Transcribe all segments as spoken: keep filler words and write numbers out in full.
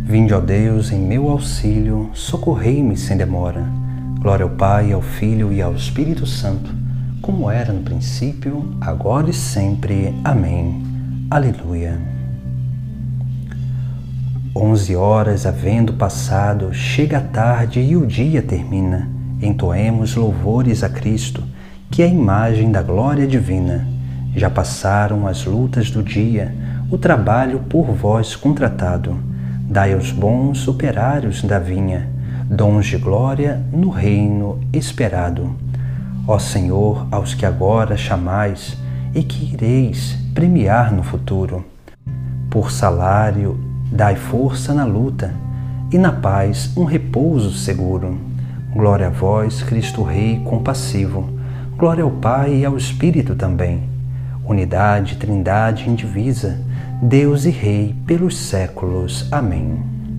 Vinde, ó Deus, em meu auxílio, socorrei-me sem demora. Glória ao Pai, ao Filho e ao Espírito Santo, como era no princípio, agora e sempre. Amém. Aleluia. Onze horas havendo passado, chega a tarde e o dia termina. Entoemos louvores a Cristo, que é a imagem da glória divina. Já passaram as lutas do dia, o trabalho por vós contratado. Dai aos bons operários da vinha, dons de glória no reino esperado. Ó Senhor, aos que agora chamais e que ireis premiar no futuro, por salário dai força na luta e na paz um repouso seguro. Glória a vós, Cristo Rei compassivo, glória ao Pai e ao Espírito também. Unidade, trindade indivisa, Deus e Rei pelos séculos. Amém.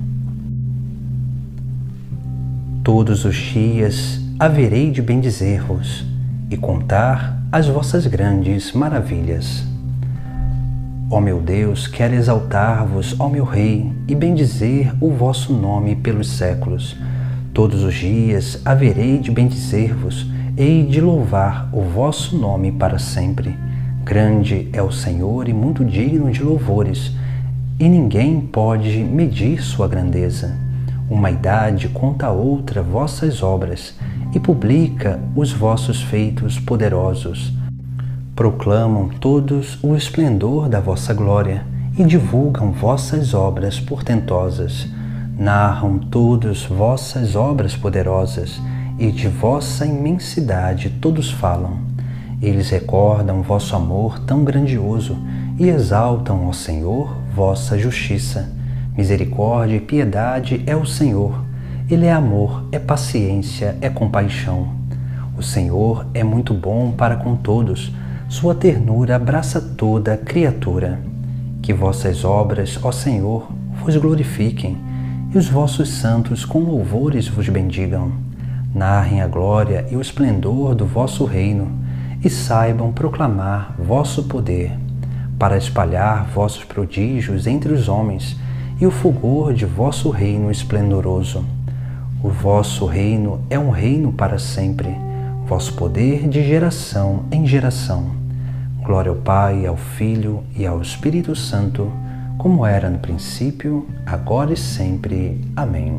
Todos os dias haverei de bendizer-vos e contar as vossas grandes maravilhas. Ó meu Deus, quero exaltar-vos, ó meu Rei, e bendizer o vosso nome pelos séculos. Todos os dias haverei de bendizer-vos, hei de louvar o vosso nome para sempre. Grande é o Senhor e muito digno de louvores, e ninguém pode medir sua grandeza. Uma idade conta a outra vossas obras, e publica os vossos feitos poderosos. Proclamam todos o esplendor da vossa glória, e divulgam vossas obras portentosas. Narram todos vossas obras poderosas, e de vossa imensidade todos falam. Eles recordam vosso amor tão grandioso e exaltam, ó Senhor, vossa justiça. Misericórdia e piedade é o Senhor. Ele é amor, é paciência, é compaixão. O Senhor é muito bom para com todos. Sua ternura abraça toda a criatura. Que vossas obras, ó Senhor, vos glorifiquem, e os vossos santos com louvores vos bendigam. Narrem a glória e o esplendor do vosso reino, e saibam proclamar vosso poder, para espalhar vossos prodígios entre os homens e o fulgor de vosso reino esplendoroso. O vosso reino é um reino para sempre, vosso poder de geração em geração. Glória ao Pai, ao Filho e ao Espírito Santo, como era no princípio, agora e sempre. Amém.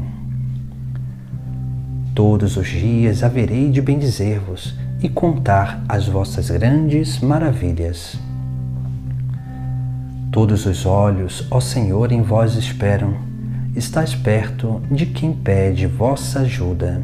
Todos os dias haverei de bendizer-vos e contar as vossas grandes maravilhas. Todos os olhos, ó Senhor, em vós esperam. Estais perto de quem pede vossa ajuda.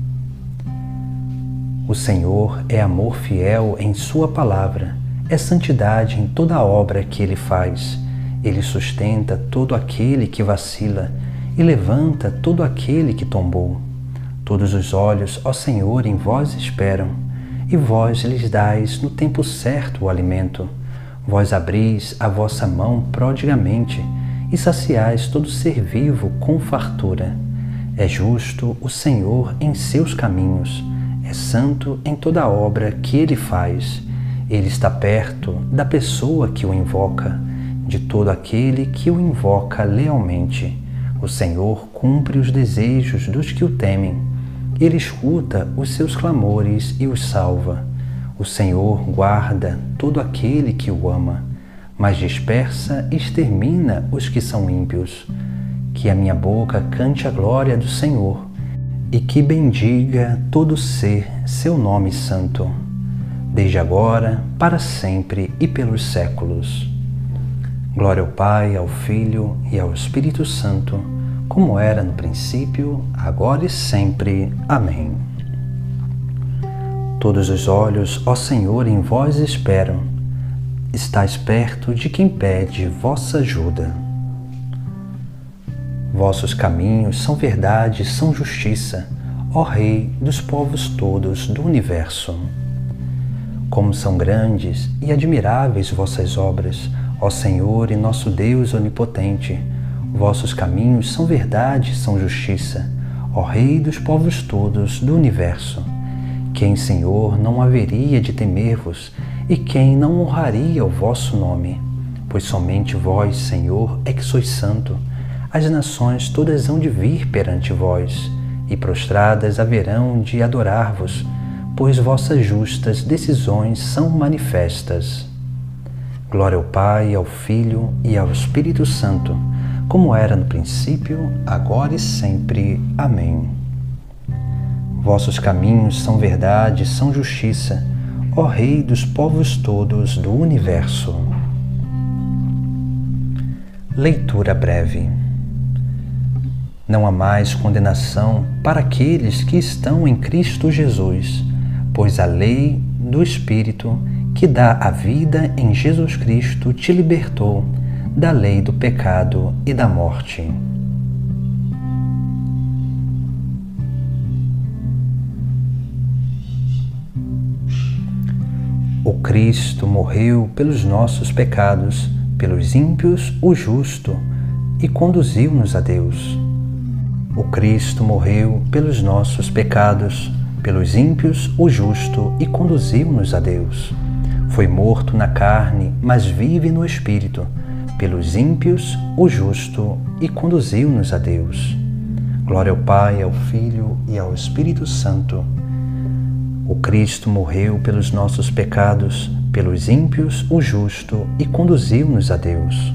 O Senhor é amor fiel em sua palavra, é santidade em toda a obra que Ele faz. Ele sustenta todo aquele que vacila e levanta todo aquele que tombou. Todos os olhos, ó Senhor, em vós esperam, e vós lhes dais no tempo certo o alimento. Vós abris a vossa mão prodigamente, e saciais todo ser vivo com fartura. É justo o Senhor em seus caminhos, é santo em toda a obra que Ele faz. Ele está perto da pessoa que o invoca, de todo aquele que o invoca lealmente. O Senhor cumpre os desejos dos que o temem. Ele escuta os seus clamores e os salva. O Senhor guarda todo aquele que o ama, mas dispersa e extermina os que são ímpios. Que a minha boca cante a glória do Senhor, e que bendiga todo ser seu nome santo, desde agora, para sempre e pelos séculos. Glória ao Pai, ao Filho e ao Espírito Santo, como era no princípio, agora e sempre. Amém. Todos os olhos, ó Senhor, em vós esperam. Estais perto de quem pede vossa ajuda. Vossos caminhos são verdade, são justiça, ó Rei dos povos todos do universo. Como são grandes e admiráveis vossas obras, ó Senhor e nosso Deus onipotente. Vossos caminhos são verdade, são justiça, ó Rei dos povos todos do universo. Quem, Senhor, não haveria de temer-vos, e quem não honraria o vosso nome? Pois somente vós, Senhor, é que sois santo, as nações todas hão de vir perante vós, e prostradas haverão de adorar-vos, pois vossas justas decisões são manifestas. Glória ao Pai, ao Filho e ao Espírito Santo, como era no princípio, agora e sempre. Amém. Vossos caminhos são verdade, são justiça, ó Rei dos povos todos do universo. Leitura breve. Não há mais condenação para aqueles que estão em Cristo Jesus, pois a lei do Espírito que dá a vida em Jesus Cristo te libertou da lei do pecado e da morte. O Cristo morreu pelos nossos pecados, pelos ímpios, o justo, e conduziu-nos a Deus. O Cristo morreu pelos nossos pecados, pelos ímpios, o justo, e conduziu-nos a Deus. Foi morto na carne, mas vive no Espírito, pelos ímpios, o justo, e conduziu-nos a Deus. Glória ao Pai, ao Filho e ao Espírito Santo. O Cristo morreu pelos nossos pecados, pelos ímpios, o justo, e conduziu-nos a Deus.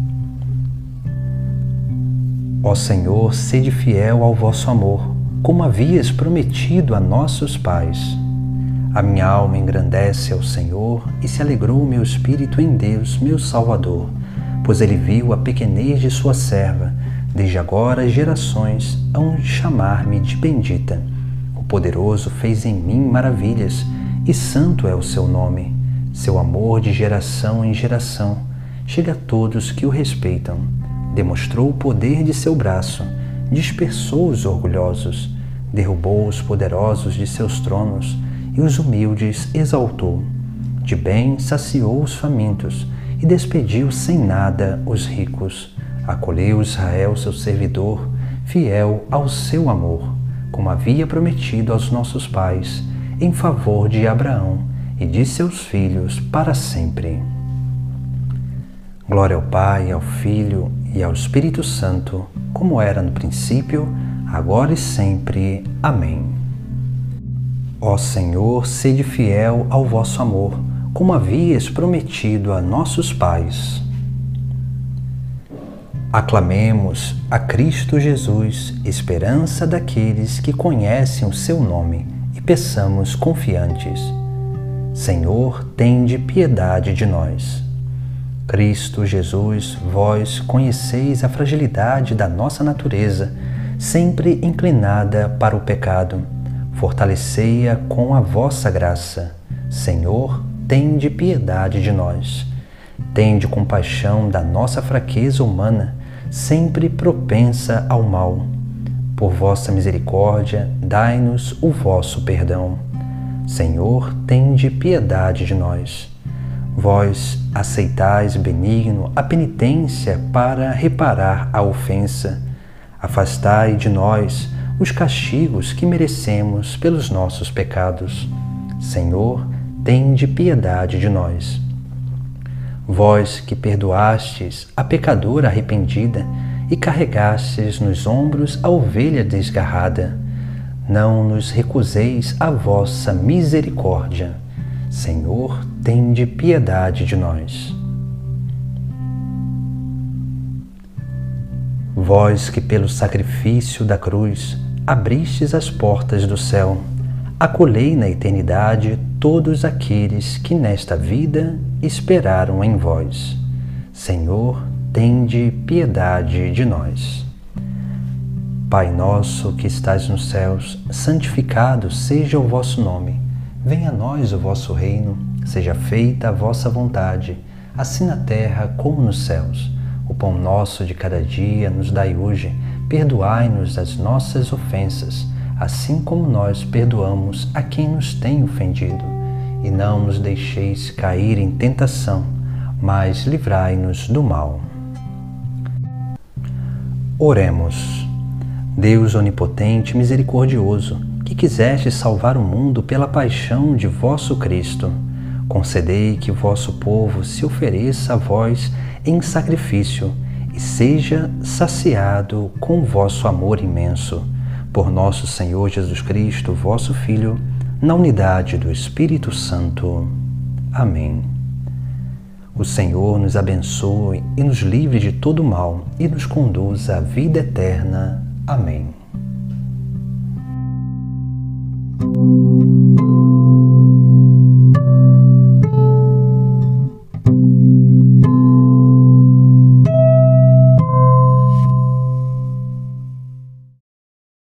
Ó Senhor, sede fiel ao vosso amor, como havias prometido a nossos pais. A minha alma engrandece ao Senhor, e se alegrou o meu espírito em Deus, meu Salvador, pois ele viu a pequenez de sua serva. Desde agora as gerações hão de chamar-me de bendita. O Poderoso fez em mim maravilhas, e santo é o seu nome. Seu amor de geração em geração chega a todos que o respeitam. Demonstrou o poder de seu braço, dispersou os orgulhosos, derrubou os poderosos de seus tronos e os humildes exaltou. De bem saciou os famintos e despediu sem nada os ricos. Acolheu Israel, seu servidor, fiel ao seu amor, como havia prometido aos nossos pais, em favor de Abraão e de seus filhos para sempre. Glória ao Pai, ao Filho e ao Espírito Santo, como era no princípio, agora e sempre. Amém. Ó Senhor, sede fiel ao vosso amor, como havias prometido a nossos pais. Aclamemos a Cristo Jesus, esperança daqueles que conhecem o seu nome, e peçamos confiantes: Senhor, tende piedade de nós. Cristo Jesus, vós conheceis a fragilidade da nossa natureza, sempre inclinada para o pecado. Fortalecei-a com a vossa graça. Senhor, tende piedade de nós. Tende compaixão da nossa fraqueza humana, sempre propensa ao mal. Por vossa misericórdia, dai-nos o vosso perdão. Senhor, tende piedade de nós. Vós aceitais benigno a penitência para reparar a ofensa. Afastai de nós os castigos que merecemos pelos nossos pecados. Senhor, tende piedade de nós. Vós que perdoastes a pecadora arrependida e carregastes nos ombros a ovelha desgarrada, não nos recuseis a vossa misericórdia. Senhor, tende piedade de nós. Vós que pelo sacrifício da cruz abristes as portas do céu, acolhei na eternidade todos aqueles que nesta vida esperaram em vós. Senhor, tende piedade de nós. Pai nosso que estais nos céus, santificado seja o vosso nome. Venha a nós o vosso reino, seja feita a vossa vontade, assim na terra como nos céus. O pão nosso de cada dia nos dai hoje, perdoai-nos as nossas ofensas, assim como nós perdoamos a quem nos tem ofendido. E não nos deixeis cair em tentação, mas livrai-nos do mal. Oremos. Deus onipotente e misericordioso, que quiseste salvar o mundo pela paixão de vosso Cristo, concedei que vosso povo se ofereça a vós em sacrifício e seja saciado com vosso amor imenso. Por nosso Senhor Jesus Cristo, vosso Filho, na unidade do Espírito Santo. Amém. O Senhor nos abençoe e nos livre de todo mal e nos conduza à vida eterna. Amém.